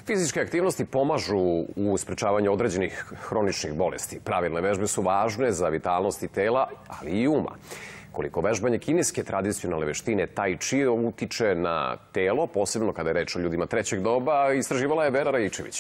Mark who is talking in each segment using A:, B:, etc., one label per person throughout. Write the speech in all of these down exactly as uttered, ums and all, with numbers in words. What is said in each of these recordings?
A: Fizičke aktivnosti pomažu u sprečavanju određenih hroničnih bolesti. Pravilne vežbe su važne za vitalnost i tela, ali i uma. Koliko vežbanje kineske tradicionalne veštine Tai Chi utiče na telo, posebno kada je reč o ljudima trećeg doba, istraživala je Vera Raičević.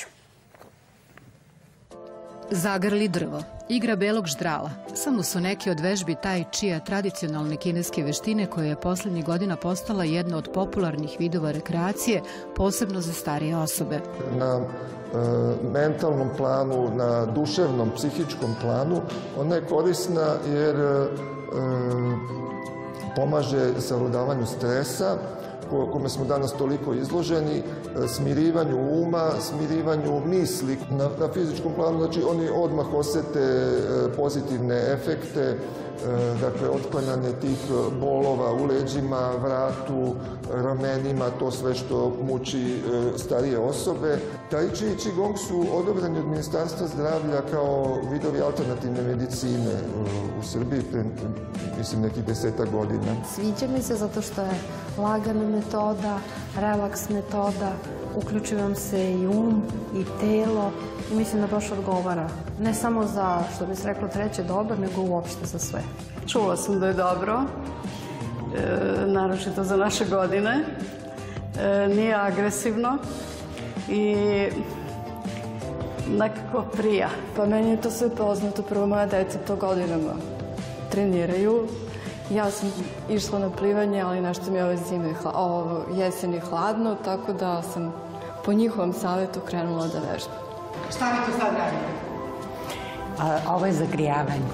B: Zagrli drvo, igra belog ždrala. Samo su neke od vežbi Tai Chi-a tradicionalne kineske veštine koja je poslednjih godina postala jedna od popularnih vidova rekreacije, posebno za starije osobe.
C: Na e, mentalnom planu, na duševnom, psihičkom planu, ona je korisna jer e, pomaže savladavanju stresa, kome smo danas toliko izloženi, smirivanju uma, smirivanju misli. Na, na fizičkom planu, znači, oni odmah osete pozitivne efekte, dakle, otklanjanje tih bolova u leđima, vratu, ramenima, to sve što muči starije osobe. Tai Chi i Qigong su odobreni od Ministarstva zdravlja kao vidovi alternativne medicine u Srbiji pre, mislim, nekih desetak godina.
D: Sviđa mi se zato što je lagana metoda, relaks metoda, uključuje vam se i um i telo i mislim da baš odgovara. Ne samo za, što bi se reklo, treće doba, nego uopšte za sve.
E: Čula sam da je dobro, e, naročito za naše godine. E, nije agresivno i nekako prija.
F: Pa meni je to sve poznato. Prvo, moja deca to godinama treniraju. Ja sam išla na plivanje, ali nešto mi je ove zime, ovo jeseni hladno, tako da sam po njihovom savjetu krenula da vežbam.
G: Šta vi tu sad radite?
H: A, ovo je zagrijavanje.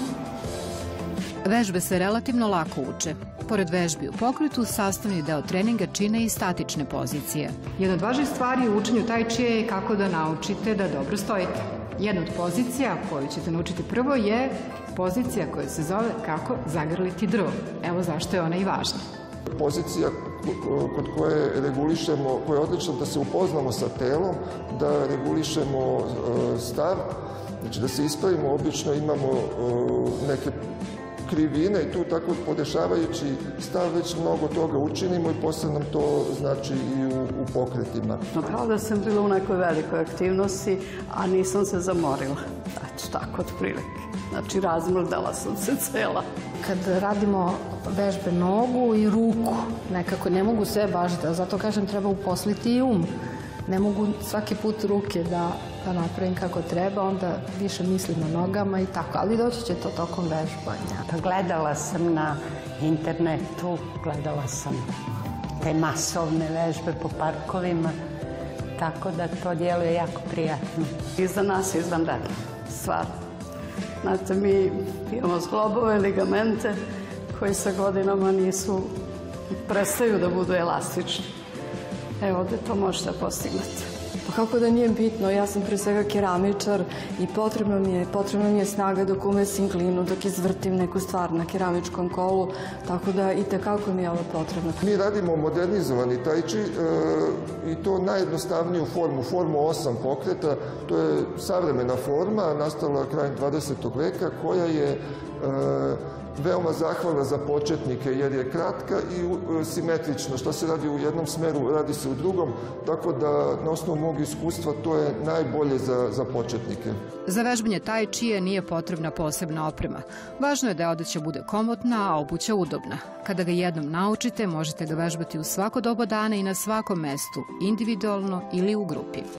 B: Vežbe se relativno lako uče. Pored vežbi u pokretu, sastavni deo treninga čine i statične pozicije.
G: Jedna od važnih stvari u učenju Tai Chi je kako da naučite da dobro stojite. Jedna od pozicija koju ćete naučiti prvo je pozicija koja se zove kako zagrliti drvo. Evo zašto je ona i važna.
C: Pozicija kod koje regulišemo, koja je odlična da se upoznamo sa telom, da regulišemo stav, znači da se ispravimo. Obično imamo neke krivine i tu tako podešavajući stav već mnogo toga učinimo i posle nam to znači i u, u pokretima.
E: No, kao da sam bila u nekoj velikoj aktivnosti, a nisam se zamorila. Znači, tako od prilike. Znači, razmrdala sam se cela.
D: Kad radimo vežbe nogu i ruku, nekako ne mogu sve baš da, zato kažem treba uposliti i um. Ne mogu svaki put ruke da, da napravim kako treba, onda više mislim na nogama i tako, ali doći će to tokom vežbanja.
H: Pa gledala sam na internetu, gledala sam te masovne vežbe po parkovima, tako da to djeluje jako prijatno.
E: I za nas je izvanredno, stvarno. Znate, mi imamo zglobove, ligamente koji sa godinama nisu, prestaju da budu elastični. Evo, ovde to možete postignati.
F: Pa kako da nije bitno, ja sam pre svega keramičar i potrebna mi je, potrebna mi je snaga dok umesim glinu, dok izvrtim neku stvar na keramičkom kolu, tako da i tekako mi je ovo potrebno.
C: Mi radimo modernizovani Tai Chi e, i to najjednostavniju formu, formu osam pokreta. To je savremena forma, nastala krajem dvadesetog veka, koja je e, veoma zahvalna za početnike jer je kratka i simetrična. Što se radi u jednom smeru, radi se u drugom, tako da na osnovu mog iskustva to je najbolje za, za početnike.
B: Za vežbanje Tai Chi-a nije potrebna posebna oprema. Važno je da odeća bude komotna, a obuća udobna. Kada ga jednom naučite, možete ga vežbati u svako doba dana i na svakom mestu, individualno ili u grupi.